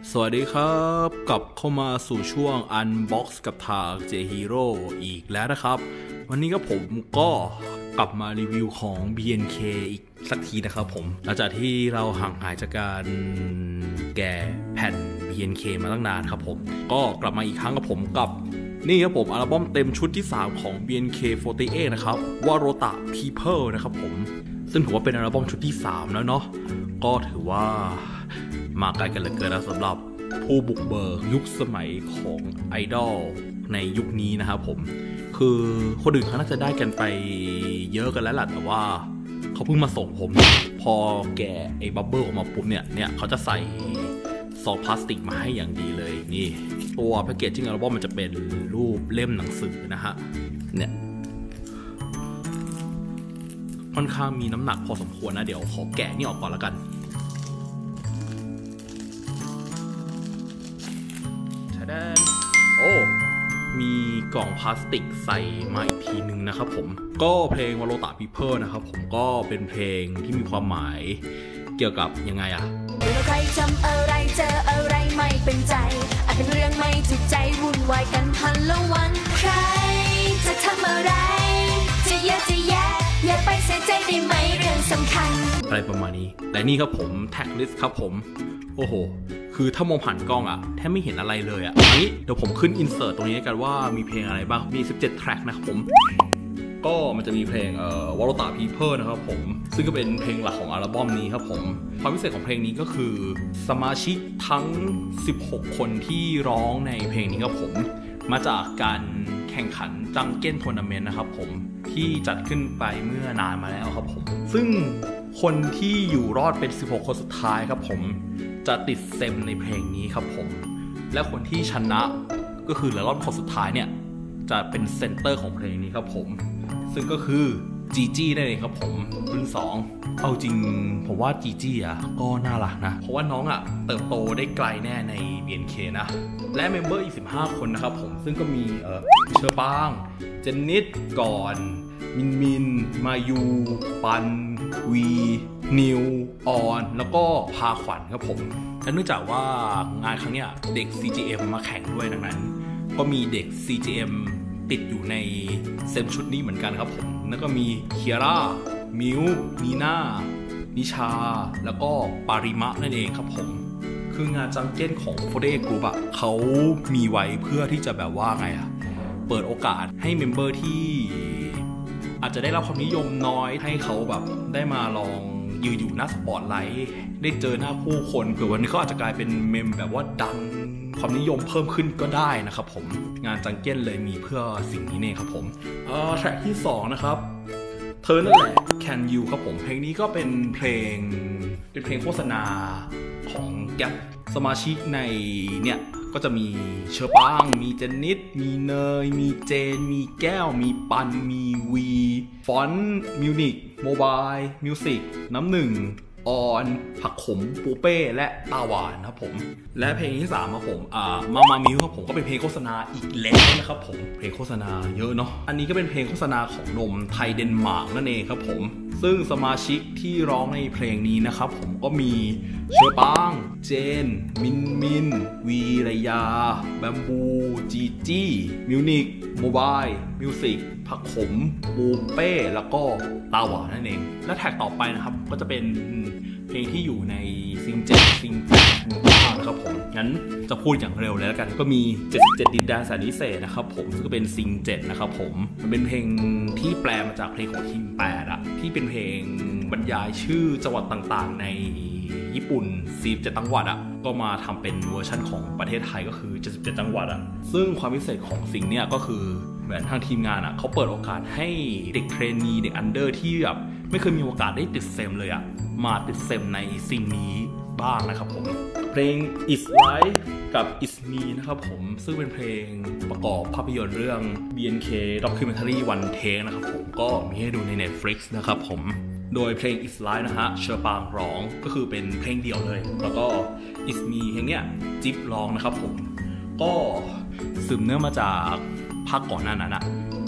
สวัสดีครับกลับเข้ามาสู่ช่วง Unbox กับทาง J Hero อีกแล้วนะครับวันนี้ก็ผมก็กลับมารีวิวของ BNK อีกสักทีนะครับผมหลังจากที่เราห่างหายจากการแกะแผ่น BNK มาตั้งนานครับผมก็กลับมาอีกครั้งกับผมกับนี่ครับผมอัลบั้มเต็มชุดที่3ของ BNK48 นะครับWarota People นะครับผมซึ่งถือว่าเป็นอัลบั้มชุดที่3แล้วเนาะก็ถือว่ามาไกลกันเหลือเกินนะสำหรับผู้บุกเบิกยุคสมัยของไอดอลในยุคนี้นะครับผมคือคนอื่นเขาน่าจะได้กันไปเยอะกันแล้วล่ะแต่ว่าเขาเพิ่งมาส่งผมพอแกะไอ้บับเบิ้ลออกมาปุ๊บเนี่ยเขาจะใส่ซองพลาสติกมาให้อย่างดีเลยนี่ตัวแพคเกจจิ้งอัลบั้มมันจะเป็นรูปเล่มหนังสือนะฮะเนี่ยค่อนข้างมีน้ำหนักพอสมควรนะเดี๋ยวขอแกะนี่ออกก่อนแล้วกันโอ้มีกล่องพลาสติกใส่มาอีกทีนึงนะครับผมก็เพลง Warota People นะครับผมก็เป็นเพลงที่มีความหมายเกี่ยวกับยังไงอะใครทำอะไรเจออะไรไม่เป็นใจอาจเป็นเรื่องไม่ถูกใจวุ่นวายกันพันละวันใครจะทำอะไรจะเยอะจะแยะอย่าไปใส่ใจได้ไหมเรื่องสำคัญอะไรประมาณนี้และนี่ครับผมแท็กลิสต์ครับผมโอ้โหคือถ้ามองผ่านกล้องอะแทบไม่เห็นอะไรเลยอะนี้เดี๋ยวผมขึ้นอินเสิร์ตตรงนี้กันว่ามีเพลงอะไรบ้างมี17แทร็กนะครับผมก็มันจะมีเพลงWarota People นะครับผมซึ่งก็เป็นเพลงหลักของอัลบั้มนี้ครับผมความพิเศษของเพลงนี้ก็คือสมาชิกทั้ง16คนที่ร้องในเพลงนี้ครับผมมาจากการแข่งขันจังเก้นทัวร์นาเมนต์นะครับผมที่จัดขึ้นไปเมื่อนานมาแล้วครับผมซึ่งคนที่อยู่รอดเป็น16คนสุดท้ายครับผมจะติดเซมในเพลงนี้ครับผมและคนที่ชนะก็คือเหลือรอบคนสุดท้ายเนี่ยจะเป็นเซนเตอร์ของเพลงนี้ครับผมซึ่งก็คือจีจี้นั่นเองครับผมรุ่น2เอาจริงผมว่าจีจี้อ่ะก็น่ารักนะเพราะว่าน้องอ่ะเติบโตได้ไกลแน่ใน BNK นะและเมมเบอร์อีก15คนนะครับผมซึ่งก็มีเชอร์ปางเจนนิดก่อนมินมายูปันวีนิวออนแล้วก็พาขวัญครับผมและเนื่องจากว่างานครั้งเนี้ยเด็ก CGM มาแข่งด้วยดังนั้นก็มีเด็ก CGM ติดอยู่ในเซมชุดนี้เหมือนกันครับผมแล้วก็มีเคียร่ามิวนีน่านิชาแล้วก็ปาริมะนั่นเองครับผมคืองานจังเก้นของโฟเดกรุ๊ปอ่ะเขามีไว้เพื่อที่จะแบบว่าไงอ่ะเปิดโอกาสให้เมมเบอร์ที่อาจจะได้รับความนิยมน้อยให้เขาแบบได้มาลองยืนอยู่หน้าสปอตไลท์ได้เจอหน้าผู้คนเผื่อวันนี้เขาอาจจะกลายเป็นเมมแบบว่าดังความนิยมเพิ่มขึ้นก็ได้นะครับผมงานจังเก้นเลยมีเพื่อสิ่งนี้เองครับผมแทร็กที่2นะครับเธอนั่นแหละ Can You ครับผมเพลงนี้ก็เป็นเพลงโฆษณาของแก๊ปสมาชิกในเนี่ยก็จะมีเชอร์ปางมีเจนนิดมีเนยมีเจนมีแก้วมีปันมีวีฟอนต์มิวนิกโมบายมิวสิกน้ำหนึ่งออนผักขมปูเป้และตาหวานครับผมและเพลงที่3ครับผมมามิวครับผมก็เป็นเพลงโฆษณาอีกแล้วนะครับผมเพลงโฆษณาเยอะเนาะอันนี้ก็เป็นเพลงโฆษณาของนมไทยเดนมาร์กนั่นเองครับผมซึ่งสมาชิกที่ร้องในเพลงนี้นะครับผมก็มีเชอร์ปางเจนมินวีระยาแบมบูจีจี้มิวนิกโมบายมิวสิกผักขมปูเป้แล้วก็ตาหวานนั่นเองและแท็กต่อไปนะครับก็จะเป็นเพลงที่อยู่ในซิง7ซิง8มูล่านะครับผมงั้นจะพูดอย่างเร็วเลยแล้วกันก็มี77ดินแดนแสนวิเศษนะครับผมซึ่งก็เป็นซิง7นะครับผมมันเป็นเพลงที่แปลมาจากเพลงของทีม8อะที่เป็นเพลงบรรยายชื่อจังหวัดต่างๆในญี่ปุ่น47จังหวัดอะก็มาทำเป็นเวอร์ชันของประเทศไทยก็คือ77จังหวัดอะซึ่งความพิเศษของสิ่งนี้ก็คือเหมือนทางทีมงานเขาเปิดโอกาสให้เด็กเทรนนีเด็กอันเดอร์ที่แบบไม่เคยมีโอกาสได้ติดเซมเลยมาติดเซมในสิ่งนี้บ้างนะครับผมเพลง Is Life กับ Is Me นะครับผมซึ่งเป็นเพลงประกอบภาพยนตร์เรื่อง BNK Documentary One Take นะครับผมก็มีให้ดูใน Netflix นะครับผมโดยเพลง Is Life นะฮะเชอร์ปางร้องก็คือเป็นเพลงเดี่ยวเลยแล้วก็ Is Me เพลงเนี้ยจิ๊บร้องนะครับผมก็สืบเนื่องมาจากภาคก่อนหน้านั้น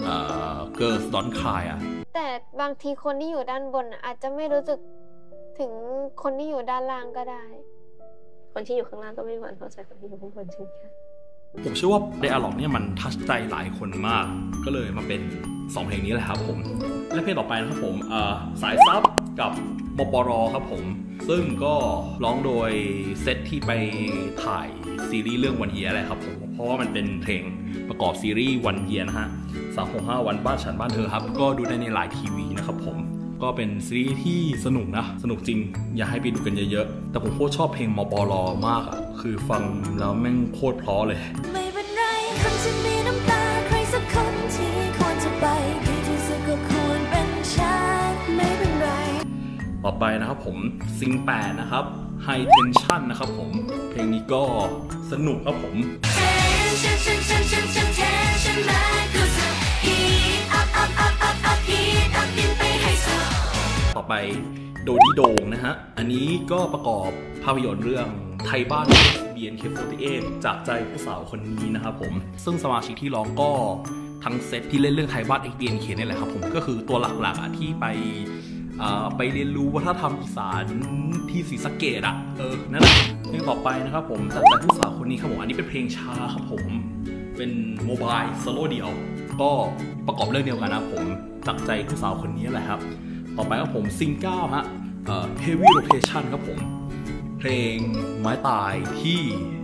Girls Don't Cry แต่บางทีคนที่อยู่ด้านบนอาจจะไม่รู้สึกถึงคนที่อยู่ด้านล่างก็ได้คนที่อยู่ข้างล่างก็ไม่มีวันเข้าใจคนที่อยู่ข้างบนเช่นกันผมเชื่อว่าไดอะล็อกเนี่ยมันทัชใจหลายคนมากก็เลยมาเป็น2เพลงนี้แหละครับผมและเพลงต่อไปนะครับผมสายซับกับมปรครับผมซึ่งก็ร้องโดยเซตที่ไปถ่ายซีรีส์เรื่องวันเยียแหละครับผมเพราะว่ามันเป็นเพลงประกอบซีรีส์วันเยียนะฮะ365วันบ้านฉันบ้านเธอครับก็ดูได้ในไลน์ทีวีนะครับผมก็เป็นซีรีส์ที่สนุกนะสนุกจริงอยากให้ไปดูกันเยอะๆแต่ผมโคตรชอบเพลงมปรมากอ่ะคือฟังแล้วแม่งโคตรเพราะเลยไม่เป็นไรคนที่มีน้ำตาใครสักคนที่ควรจะไปดีที่สุดก็ควรเป็นฉันไม่เป็นไรต่อไปนะครับผมซิง8นะครับ High Tension นะครับผมเพลงนี้ก็สนุกครับผมต่อไปโดดิโดงนะฮะอันนี้ก็ประกอบภาพยนตร์เรื่องไทยบ้าน BNK48 จากใจผู้สาวคนนี้นะครับผมซึ่งสมาชิกที่ร้องก็ทั้งเซตที่เล่นเรื่องไทยบ้าน BNK นี่แหละครับผมก็คือตัวหลักๆที่ไปเรียนรู้วัฒนธรรมอีสานที่ศรีสะเกษอ่ะนั่นแหละเพลงต่อไปนะครับผมจากใจผู้สาวคนนี้ครับผมอันนี้เป็นเพลงช้าครับผมเป็นโมบายโซโล่เดี่ยวก็ประกอบเรื่องเดียวกันนะผมจากใจผู้สาวคนนี้แหละครับต่อไปครับผมซิง9ฮะHeavy Rotation ครับผมเพลงไม้ตายที่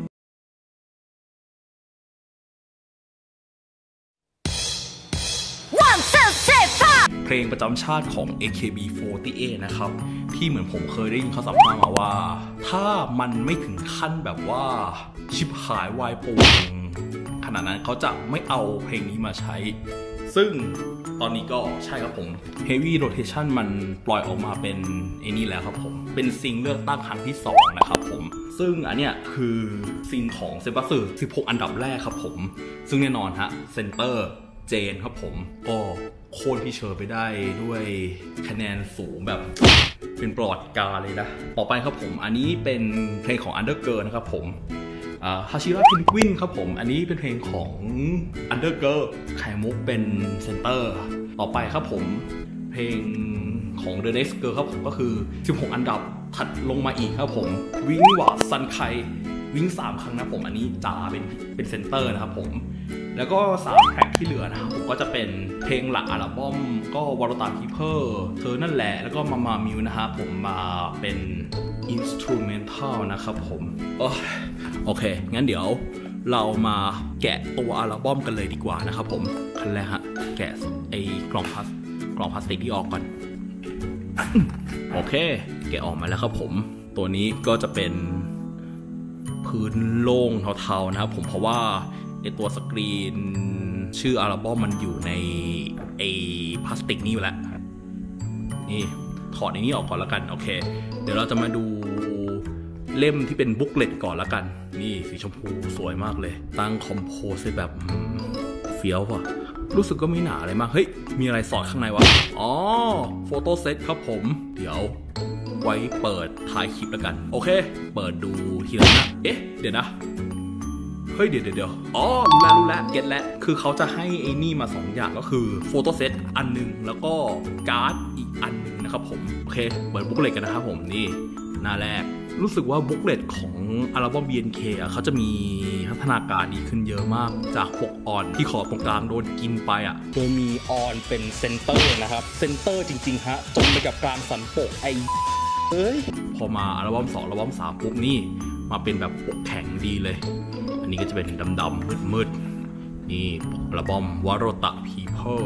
เพลงประจำชาติของ AKB48 นะครับที่เหมือนผมเคยได้ยินเขาสัมภาษณ์มาว่าถ้ามันไม่ถึงขั้นแบบว่าชิบหายวายปูขนาดนั้นเขาจะไม่เอาเพลงนี้มาใช้ซึ่งตอนนี้ก็ใช่ครับผม Heavy Rotation มันปล่อยออกมาเป็นไอ้นี่แล้วครับผมเป็นซิงเลือกตั้งครั้งที่2นะครับผมซึ่งอันเนี้ยคือซิงของเซบัส16อันดับแรกครับผมซึ่งแน่นอนฮะเซนเตอร์เจนครับผมก็โค่นพี่เชอร์ไปได้ด้วยคะแนนสูงแบบเป็นประวัติการเลยนะต่อไปครับผมอันนี้เป็นเพลงของ Undergirl นะครับผมฮาชิระเพนกวินครับผมอันนี้เป็นเพลงของ Undergirl ไข่มุกเป็นเซนเตอร์ต่อไปครับผมเพลงของ The Next Girl ครับผมก็คือ16อันดับถัดลงมาอีกครับผมวิงวาซันไควิ่ง3ครั้งนะผมอันนี้จ๋าเป็นเซนเตอร์นะครับผมแล้วก็3แทร็กที่เหลือนะครับผมก็จะเป็นเพลงหลักอัลบั้มก็วอลตาพีเพอร์เธอนั่นแหละแล้วก็มามิวนะฮะผมมาเป็นอินสตรูเมนทัลนะครับผมโอเคงั้นเดี๋ยวเรามาแกะตัวอัลบั้มกันเลยดีกว่านะครับผมขั้นแรกฮะแกะไอ้กล่องพลาสติกที่ออกก่อนโอเคแกะออกมาแล้วครับผมตัวนี้ก็จะเป็นพื้นโล่งเทาๆนะครับผมเพราะว่าไอตัวสกรีนชื่ออัลบั้มมันอยู่ในไอพลาสติกนี่อยู่แล้วนี่ถอดในนี้ออกก่อนแล้วกันโอเคเดี๋ยวเราจะมาดูเล่มที่เป็นบุ๊กเลตก่อนแล้วกันนี่สีชมพูสวยมากเลยตั้งคอมโพสแบบเฟี้ยวว่ะรู้สึกก็ไม่หนาอะไรมากเฮ้ยมีอะไรสอดข้างในวะอ๋อโฟโต้เซตครับผมเดี๋ยวไว้เปิดท้ายคลิปแล้วกันโอเคเปิดดูทีละนะเดี๋ยวนะเฮ้ยเดี๋ยวอ๋อรู้แล้วเก็ตแล้วคือเขาจะให้ไอ้นี่มา2อย่างก็คือโฟโต้เซตอันนึงแล้วก็การ์ดอีกอันนึงนะครับผมโอเคเปิดบุ๊กเลตกันนะครับผมนี่หน้าแรกรู้สึกว่าบุ๊กเลตของอัลบั้ม BNK เขาจะมีพัฒนาการดีขึ้นเยอะมากจากปกอ่อนที่ขอบตรงกลางโดนกินไปตัวมีออนเป็นเซนเตอร์นะครับเซนเตอร์จริงๆฮะจนไปกับกลางสันปกพอมาอัลบั้ม2อัลบั้ม3ปุ๊บนี่มาเป็นแบบปกแข็งดีเลยอันนี้ก็จะเป็นดำๆมืดๆนี่อัลบั้มวาโรตะพีเพิล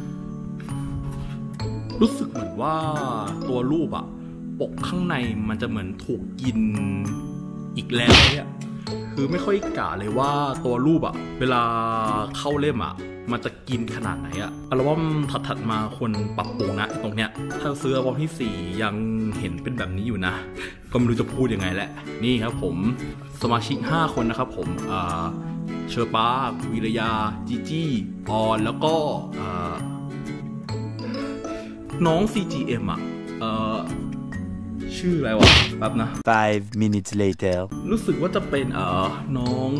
รู้สึกเหมือนว่าตัวรูปปกข้างในมันจะเหมือนถูกกินอีกแล้วเนี่ยคือไม่ค่อยกะเลยว่าตัวรูปเวลาเข้าเล่มมันจะกินขนาดไหนอัลบั้มถัดมาคนปรับปรุงนะตรงเนี้ยถ้าซื้ออัลบั้มที่4ยังเห็นเป็นแบบนี้อยู่นะก็ไม่รู้จะพูดยังไงแหละนี่ครับผมสมาชิก5คนนะครับผมเชอร์ปาวิรยาจีจี้ออนแล้วก็น้อง CGM ชื่ออะไรวะแบบนะ 5 minutes later รู้สึกว่าจะเป็นน้อง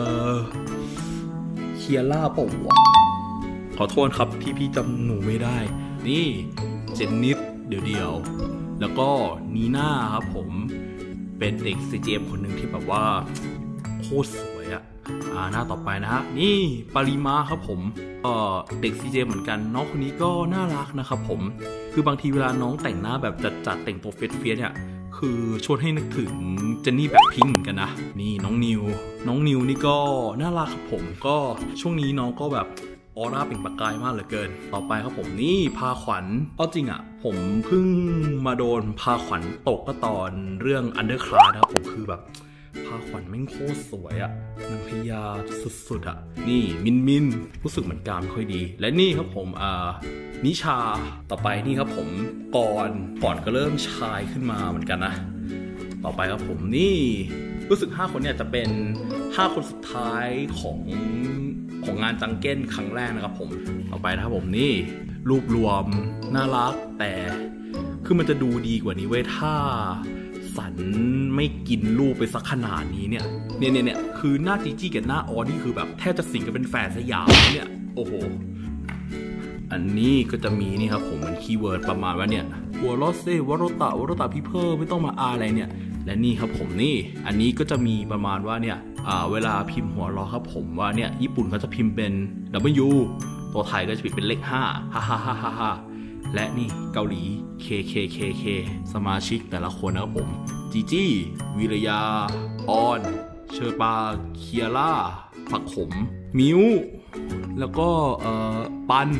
เคียร่าเปล่าวะขอโทษครับพี่จำหนูไม่ได้นี่เจนนิสเดี๋ยวแล้วก็นีน่าครับผมเป็นเด็ก CGM คนหนึ่งที่แบบว่าโคตรสวยอะหน้าต่อไปนะฮะนี่ปริมาครับผมเด็ก CGM เหมือนกันน้องคนนี้ก็น่ารักนะครับผมคือบางทีเวลาน้องแต่งหน้าแบบจัดแต่งตัวเฟียสเนี่ยคือชวนให้นึกถึงเจนนี่แบบพิงค์เหมือนกันนะนี่น้องนิวนี่ก็น่ารักครับผมก็ช่วงนี้น้องก็แบบออร่าเปล่งประกายมากเหลือเกินต่อไปครับผมนี่พาขวัญเอาจริงอ่ะผมเพิ่งมาโดนพาขวัญตกก็ตอนเรื่อง Underclass นะครับผมคือแบบพาขวัญแม่งโคตรสวยอ่ะนางพญาสุดๆอ่ะนี่มินรู้สึกเหมือนการไม่ค่อยดีและนี่ครับผมนิชาต่อไปนี่ครับผมก่อนก็เริ่มชายขึ้นมาเหมือนกันนะต่อไปครับผมนี่รู้สึก5คนเนี่ยจะเป็น5คนสุดท้ายของงานจังเก้นครั้งแรกนะครับผมต่อไปนะครับผมนี่รูปรวมน่ารักแต่คือมันจะดูดีกว่านี้เว้ยถ้าสันไม่กินรูปไปสักขนาดนี้เนี่ยคือหน้าจีจี้กับหน้าออนี่คือแบบแทบจะสิงกันเป็นแฝดสยามเนี่ยโอ้โหอันนี้ก็จะมีนี่ครับผมเป็นคีย์เวิร์ดประมาณว่าเนี่ยหัวลอเซวโรตะพี่เพิ่มไม่ต้องมาอะไรเนี่ยและนี่ครับผมนี่อันนี้ก็จะมีประมาณว่าเนี่ยเวลาพิมพ์หัวล้อครับผมว่าเนี่ยญี่ปุ่นเขาจะพิมพ์เป็น W ตัวไทยก็จะพิมพ์เป็นเลข5ฮ่าและนี่เกาหลี KKKK สมาชิกแต่ละคนนะครับผมจีจี้วิรยาออนเชอร์ปาเคียร่าผักขมมิวแล้วก็ปัน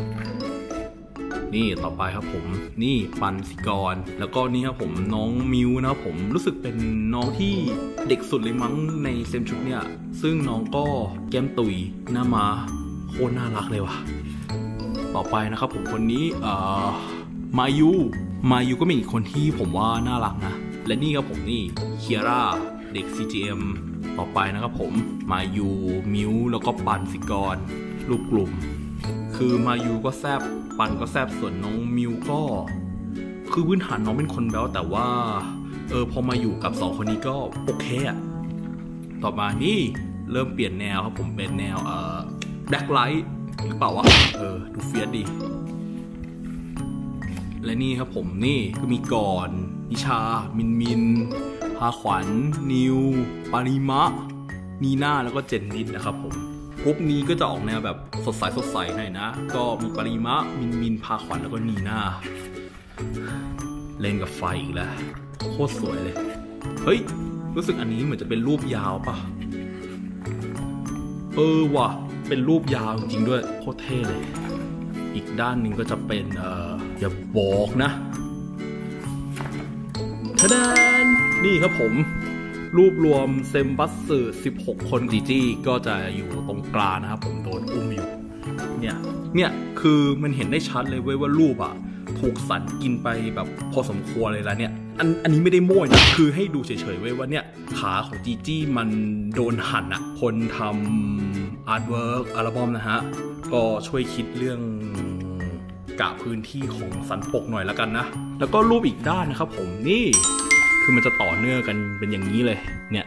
นี่ต่อไปครับผมนี่ปันสิกรแล้วก็นี่ครับผมน้องมิวนะครับผมรู้สึกเป็นน้องที่เด็กสุดเลยมั้งในเซมชุดเนี่ยซึ่งน้องก็แก้มตุยหน้ามาโคตรน่ารักเลยว่ะต่อไปนะครับผมคนนี้มายูก็เป็นอีกคนที่ผมว่าน่ารักนะและนี่ครับผมนี่เคียร่าเด็ก CGM ต่อไปนะครับผมมายูมิวแล้วก็ปันสิกรลูกกลุ่มคือมายูก็แซบปันก็แซบส่วนน้องมิวก็คือพื้นฐานน้องเป็นคนแบ๊วแต่ว่าพอมาอยู่กับ2คนนี้ก็โอเคอะต่อมานี่เริ่มเปลี่ยนแนวครับผมเป็นแนวแบล็คไลท์หรือเปล่าวะดูเฟียสดีและนี่ครับผมนี่ก็มีก่อนนิชามินพาขวัญนิวปาริมะนีน่าแล้วก็เจนนิดนะครับผมกรุ๊ปนี้ก็จะออกแนวแบบสดใสหน่อยนะก็มีปาริมะมินพาขวัญแล้วก็นีน่าเล่นกับไฟอีกแล้วโคตรสวยเลยเฮ้ยรู้สึกอันนี้เหมือนจะเป็นรูปยาวป่ะว่ะเป็นรูปยาวจริงๆด้วยโคตรเท่เลยอีกด้านหนึ่งก็จะเป็นอย่าบอกนะทะดานนี่ครับผมรูปรวมเซมบัสสึ16คนจีจี้ก็จะอยู่ตรงกลางนะครับผมโดนอุ้มอยู่เนี่ยคือมันเห็นได้ชัดเลยเว้ยว่ารูปถูกสันกินไปแบบพอสมควรเลยแล้วเนี่ยอันนี้ไม่ได้โม้นะคือให้ดูเฉยๆเว้ยว่าเนี่ยขาของจีจี้มันโดนหั่นคนทำอาร์ตเวิร์กอัลบั้มนะฮะก็ช่วยคิดเรื่องกะพื้นที่ของสันปกหน่อยแล้วกันนะแล้วก็รูปอีกด้านนะครับผมนี่คือมันจะต่อเนื่องกันเป็นอย่างนี้เลยเนี่ย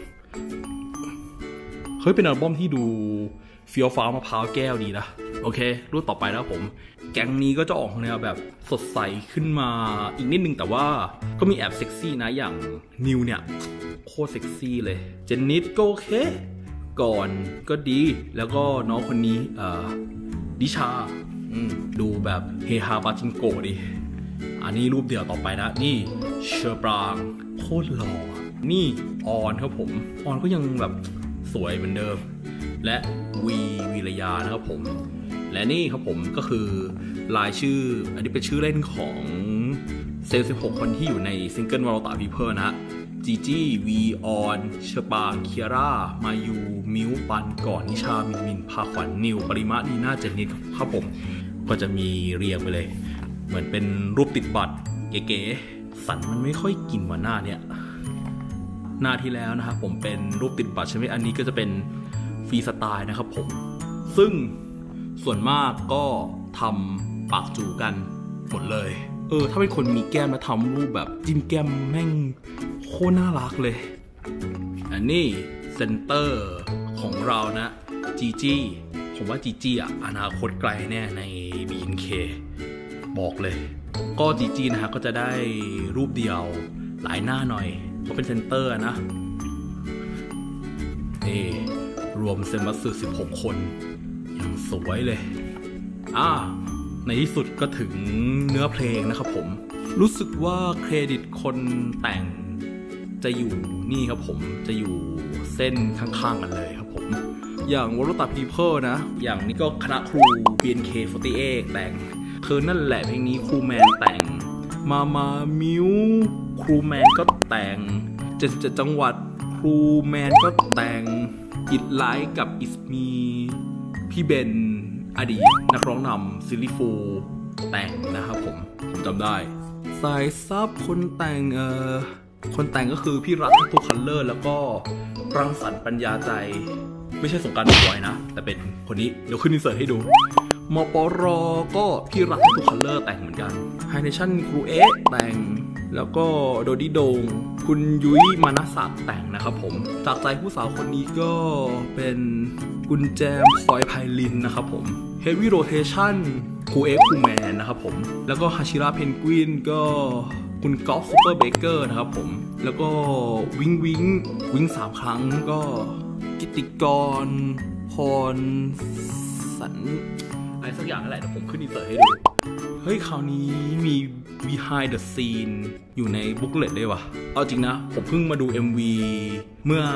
เฮ้ยเป็นอัลบั้มที่ดูเฟี้ยวฟ้าวมะพร้าวแก้วดีนะโอเครูปต่อไปแล้วผมแก๊งนี้ก็จะออกแนวแบบสดใสขึ้นมาอีกนิดนึงแต่ว่าก็มีแอบเซ็กซี่นะอย่างนิวเนี่ยโคตรเซ็กซี่เลยเจนนิดก็โอเคก่อนก็ดีแล้วก็น้องคนนี้ดิชาดูแบบเฮฮาปาจิงโกะดิอันนี้รูปเดียวต่อไปนะนี่เชอร์ปรางโคตรหล่อนี่ออนครับผมออนก็ยังแบบสวยเหมือนเดิมและวิรยานะครับผมและนี่ครับผมก็คือรายชื่ออันนี้เป็นชื่อเล่นของเซล16คนที่อยู่ในซิงเกิลวอลตาพีเพิร์นะฮะจีจี้วีออนเชอร์ปางเคียร่ามายูมิวปันก่อนนิชามินพาขวัญนิวปริมะนีน่าเจนนิดครับผมก็จะมีเรียงไปเลยเหมือนเป็นรูปติดบัตรเก๋ๆสันมันไม่ค่อยกินว่าหน้าเนี่ยหน้าที่แล้วนะครับผมเป็นรูปติดบัตรใช่ไหมอันนี้ก็จะเป็นฟรีสไตล์นะครับผมซึ่งส่วนมากก็ทำปากจูกันหมดเลยถ้าเป็นคนมีแก้มมาทำรูปแบบจิ้มแก้มแม่งโคตรน่ารักเลยอันนี้เซนเตอร์ของเรานะจีจี้ผมว่าจีจี้อนาคตไกลแน่ใน BNK บอกเลยก็จีจี้นะฮะก็จะได้รูปเดียวหลายหน้าหน่อยเขาเป็นเซนเตอร์นะนี่รวมเซนบัสสึ16 คนอย่างสวยเลยในที่สุดก็ถึงเนื้อเพลงนะครับผมรู้สึกว่าเครดิตคนแต่งจะอยู่นี่ครับผมจะอยู่เส้นข้างๆกันเลยครับผมอย่างวอลตาพีเพิลนะอย่างนี้ก็คณะครู BNK48 แต่งคือนั่นแหละเพลงนี้ครูแมนแต่งมามิวครูแมนก็แต่ง77 จังหวัดครูแมนก็แต่งอิดไลท์กับอิสมีพี่เบนอดีตนักร้องนำซิลลี่ฟูแต่งนะครับผมจำได้สายซับคนแต่งคนแต่งก็คือพี่รัฐทุกคัลเลอร์แล้วก็รังสรรค์ปัญญาใจไม่ใช่สงกรานต์บอยนะแต่เป็นคนนี้เดี๋ยวขึ้นอินเสิร์ตให้ดูมปรก็พี่รัฐทุกคัลเลอร์แต่งเหมือนกันไฮเนชั่นครูแต่งแล้วก็โดดี้โดงคุณยุ้ยมานะศักดิ์แต่งนะครับผมจากใจผู้สาวคนนี้ก็เป็นคุณแจมพลอยไพลินนะครับผมเฮฟวี่โรเทชั่นครูครูแมนนะครับผมแล้วก็ฮาชิระเพนกวินก็คุณกอล์ฟซูเปอร์เบเกอร์นะครับผมแล้วก็วิง3 ครั้งก็กิตติกรพรสันอะไรสักอย่างนั่นแหละเดี๋ยวผมขึ้นอินเสิร์ตให้ดูเฮ้ยคราวนี้มี behind the scene อยู่ในบุ๊กเลตด้วยวะเอาจริงนะผมเพิ่งมาดู MV เมื่อ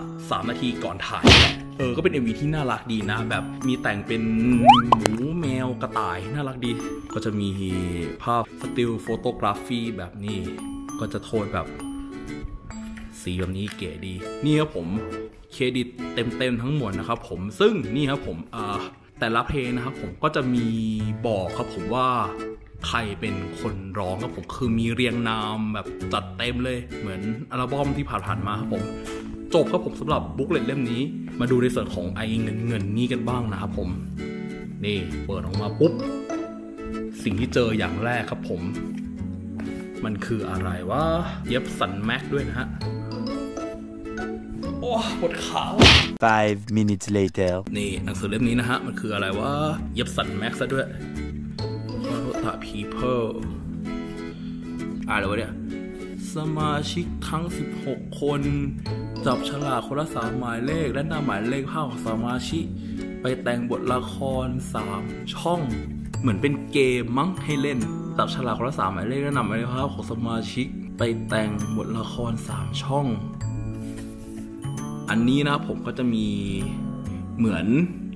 3 นาทีก่อนถ่ายแหละก็เป็น MV ที่น่ารักดีนะแบบมีแต่งเป็นหมูแมวกระต่ายน่ารักดีก็จะมีภาพสติลโฟโตกราฟีแบบนี้ก็จะโทนแบบสีแบบนี้เก๋ดีนี่ครับผมเครดิตเต็มทั้งหมดนะครับผมซึ่งนี่ครับผมแต่ละเพลงนะครับผมก็จะมีบอกครับผมว่าใครเป็นคนร้องครับผมคือมีเรียงนามแบบจัดเต็มเลยเหมือนอัลบั้มที่ผ่านมาครับผมจบครับผมสำหรับบุ๊กเลตเล่มนี้มาดูในส่วนของไอเงินนี่กันบ้างนะครับผมนี่เปิดออกมาปุ๊บสิ่งที่เจออย่างแรกครับผมมันคืออะไรวะเย็บสันแม็กด้วยนะฮะโอ้ปวดขา 5 minutes later นี่หนังสือเล่มนี้นะฮะมันคืออะไรวะเย็บสันแม็กซะด้วยมาโรตาพีเพิลอะไรวะเนี่ยสมาชิกทั้ง16 คนจับฉลากคนละ3 หมายเลขและนำหมายเลขภาพของสมาชิกไปแต่งบทละคร3 ช่องเหมือนเป็นเกมมั้งให้เล่นจับฉลากคนละ3 หมายเลขและนำหมายเลขภาพของสมาชิกไปแต่งบทละคร3 ช่องอันนี้นะผมก็จะมีเหมือน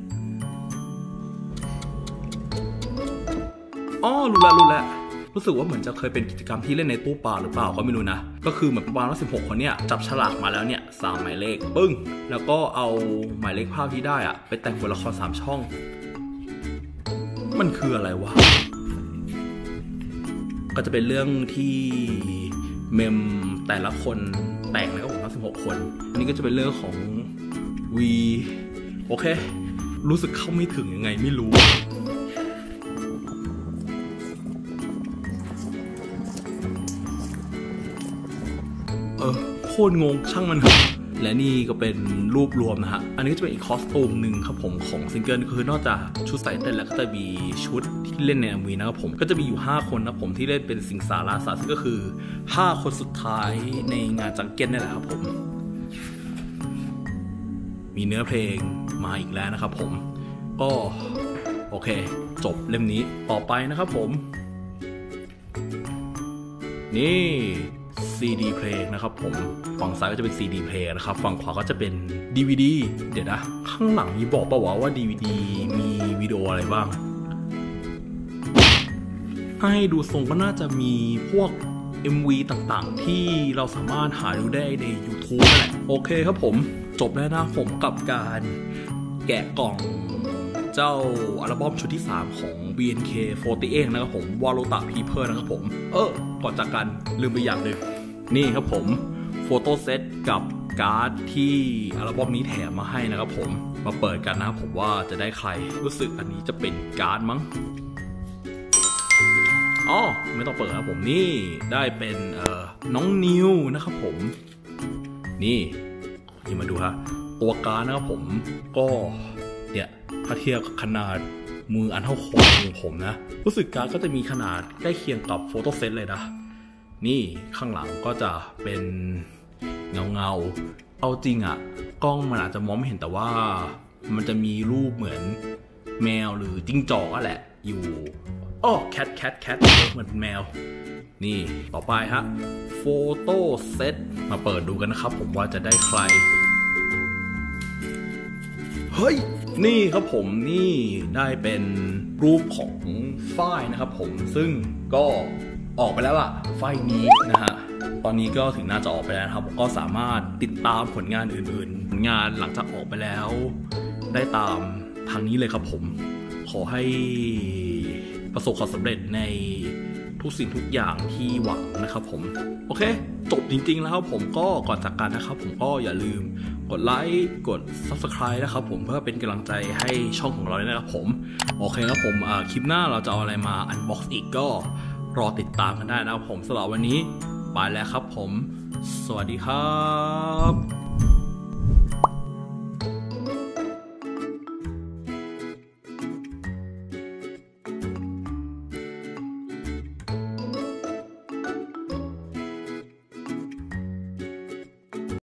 รู้แล้วรู้สึกว่าเหมือนจะเคยเป็นกิจกรรมที่เล่นในตู้ปลาหรือเปล่าก็ไม่รู้นะก็คือเหมือนประมาณว่า16 คนเนี่ยจับฉลากมาแล้วเนี่ย3 หมายเลขปึ้งแล้วก็เอาหมายเลขภาพที่ได้อะไปแต่งบทละคร3 ช่องมันคืออะไรวะก็จะเป็นเรื่องที่เมมแต่ละคนแต่งแล้วก็ผมทั้ง16 คนอันนี้ก็จะเป็นเรื่องของโอเครู้สึกเข้าไม่ถึงยังไงไม่รู้โคตรงงช่างมันเถอะและนี่ก็เป็นรูปรวมนะฮะอันนี้ก็จะเป็นอีกคอสตูมหนึ่งครับผมของซิงเกิลคือนอกจากชุดใส่เต้นแล้วก็จะมีชุดที่เล่นใน MV นะครับผมก็จะมีอยู่5 คนนะผมที่เล่นเป็นสิงสาราสัตว์ซึ่งก็คือ5 คนสุดท้ายในงานจังเก้นนี่แหละครับผมมีเนื้อเพลงมาอีกแล้วนะครับผมก็โอเคจบเล่มนี้ต่อไปนะครับผมนี่ CD เพลงนะครับผมฝั่งซ้ายก็จะเป็น CD เพลงนะครับฝั่งขวาก็จะเป็น DVD เดี๋ยวนะข้างหลังมีบอกป่าวว่า DVD มีวิดีโออะไรบ้างให้ดูทรงก็น่าจะมีพวก MV ต่างๆที่เราสามารถหาดูได้ใน YouTube นั่นแหละโอเคครับผมจบแล้วนะผมกับการแกะกล่องเจ้าอัลบั้มชุดที่3ของ BNK48 นะครับผมวอลตาพีเพิลนะครับผมก่อนจากกันลืมไปอย่างหนึ่งนี่ครับผมโฟโต้เซตกับการ์ดที่อัลบั้มนี้แถมมาให้นะครับผมมาเปิดกันนะครับผมว่าจะได้ใครรู้สึกอันนี้จะเป็นการ์ดมั้งไม่ต้องเปิดครับผมนี่ได้เป็นน้องนิวนะครับผมนี่มาดูฮะตัวการ์ดนะครับผมก็เนี่ยถ้าเทียบขนาดมืออันเท่าโค้งของผมนะรู้สึกการ์ดก็จะมีขนาดใกล้เคียงกับโฟโต้เซตเลยนะนี่ข้างหลังก็จะเป็นเงาเอาจริงอ่ะกล้องมันอาจจะมองไม่เห็นแต่ว่ามันจะมีรูปเหมือนแมวหรือจิ้งจอกอะแหละอยู่อ้อแคทเหมือนเป็นแมวนี่ต่อไปฮะโฟโต้เซตมาเปิดดูกันนะครับผมว่าจะได้ใครเฮ้ยนี่ครับผมนี่ได้เป็นรูปของฝ้ายนะครับผมซึ่งก็ออกไปแล้วล่ะฝ้ายนี้นะฮะตอนนี้ก็ถึงหน้าจอออกไปแล้วครับผมก็สามารถติดตามผลงานอื่นๆผลงานหลังจากออกไปแล้วได้ตามทางนี้เลยครับผมขอให้ประสบความสำเร็จในทุกสิ่งทุกอย่างที่หวังนะครับผมโอเคจบจริงๆแล้วครับผมก็ก่อนจากกันนะครับผมก็อย่าลืมกดไลค์กด Subscribe นะครับผมเพื่อเป็นกำลังใจให้ช่องของเราด้วยนะครับผมโอเคครับผมคลิปหน้าเราจะเอาอะไรมาอันบ็อกซ์อีกก็รอติดตามกันได้นะครับผมสำหรับวันนี้ไปแล้วครับผมสวัสดีครับ